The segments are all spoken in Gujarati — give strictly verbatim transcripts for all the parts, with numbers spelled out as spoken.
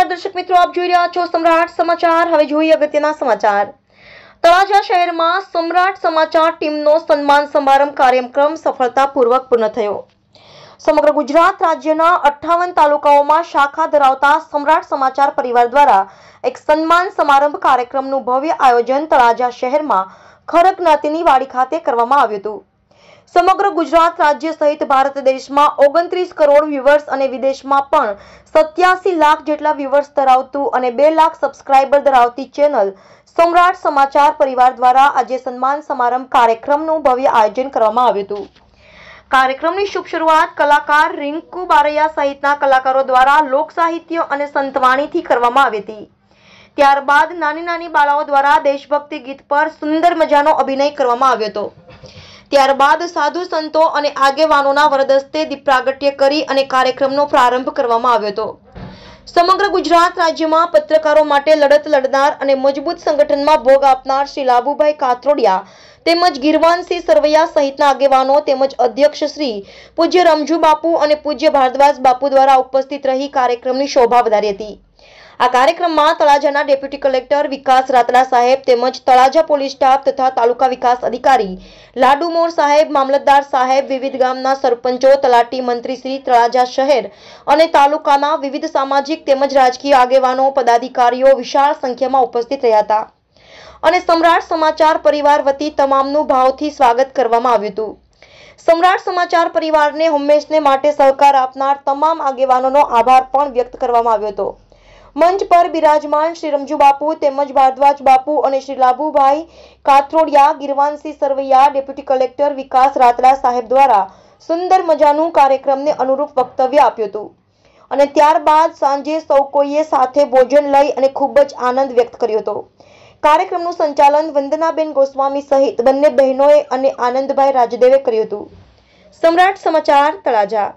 દર્શક મિત્રો, આપ જોઈ રહ્યા છો સમ્રાટ સમાચાર। હવે જોઈએ અગત્યના સમાચાર। તળાજા શહેરમાં સમ્રાટ સમાચાર ટીમનો સન્માન સમારંભ કાર્યક્રમ સફળતાપૂર્વક પૂર્ણ થયો। સમગ્ર ગુજરાત રાજ્યના અઠ્ઠાવન તાલુકાઓમાં શાખા ધરાવતા સમ્રાટ સમાચાર પરિવાર દ્વારા એક સન્માન સમારંભ કાર્યક્રમનું ભવ્ય આયોજન તળાજા શહેરમાં ખરક જ્ઞાતિની વાડી ખાતે કરવામાં આવ્યું હતું। સમગ્ર ગુજરાત રાજ્ય સહિત ભારત દેશમાં ઓગણત્રીસ કરોડ વ્યુઅર્સ અને વિદેશમાં પણ સત્યાસી લાખ જેટલા વ્યુઅર્સ ધરાવતું અને બે લાખ સબસ્ક્રાઇબર ધરાવતી ચેનલ સમ્રાટ સમાચાર પરિવાર દ્વારા આજે સન્માન સમારંભ કાર્યક્રમનું ભવ્ય આયોજન કરવામાં આવ્યું હતું। કાર્યક્રમની શુભ શરૂઆત કલાકાર રિંકુ બારૈયા સહિતના કલાકારો દ્વારા લોક સાહિત્ય અને સંતવાણીથી કરવામાં આવી હતી। ત્યારબાદ નાની નાની બાળાઓ દ્વારા દેશભક્તિ ગીત પર સુંદર મજાનો અભિનય કરવામાં આવ્યો હતો। ત્યારબાદ સાધુ સંતો અને આગેવાનોના વરદસ્તે દીપ પ્રાગટ્ય કરી અને કાર્યક્રમનો પ્રારંભ કરવામાં આવ્યો હતો। સમગ્ર ગુજરાત રાજ્યમાં પત્રકારો માટે લડત લડનાર અને મજબૂત સંગઠનમાં ભોગ આપનાર શ્રી લાભુભાઈ કાથરોડિયા તેમજ ગીરવાનસિંહ સરવૈયા સહિતના આગેવાનો તેમજ અધ્યક્ષ શ્રી પૂજ્ય રમજુ બાપુ અને પૂજ્ય ભારદ્વાજ બાપુ દ્વારા ઉપસ્થિત રહી કાર્યક્રમની શોભા વધારી હતી। આ કાર્યક્રમમાં તળાજાના ડેપ્યુટી કલેક્ટર વિકાસ રાતડા સાહેબ તેમજ તળાજા પોલીસ સ્ટાફ તથા તાલુકા વિકાસ અધિકારી લાડુ મોર સાહેબ, મામલતદાર સાહેબ, વિવિધ ગામના સરપંચો, તલાટી મંત્રી શ્રી, તળાજા શહેર અને તાલુકાના વિવિધ સામાજિક તેમજ રાજકીય આગેવાનો, પદાધિકારીઓ વિશાળ સંખ્યામાં ઉપસ્થિત રહ્યા હતા અને સમ્રાટ સમાચાર પરિવાર વતી તમામનું ભાવથી સ્વાગત કરવામાં આવ્યું હતું। સમ્રાટ સમાચાર પરિવારને હંમેશને માટે સહકાર આપનાર તમામ આગેવાનોનો આભાર પણ વ્યક્ત કરવામાં આવ્યો હતો। મંચ પર બિરાજમાન શ્રી રમજુ બાપુ તેમજ ભારદ્વાજ બાપુ અને શ્રી લાભુભાઈ કાથરોડિયા, ગીરવાનસિંહ સરવૈયા, ડેપ્યુટી કલેક્ટર વિકાસ રાતડા સાહેબ દ્વારા સુંદર મજાનું કાર્યક્રમને અનુરૂપ વક્તવ્ય આપ્યું હતું અને ત્યારબાદ સાંજે સૌ કોઈએ સાથે ભોજન લઈ અને ખૂબ જ આનંદ વ્યક્ત કર્યો હતો। કાર્યક્રમનું સંચાલન વંદનાબેન ગોસ્વામી સહિત બંને બહેનોએ અને આનંદભાઈ રાજદેવે કર્યું હતું। સમ્રાટ સમાચાર તળાજા।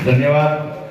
ધન્યવાદ।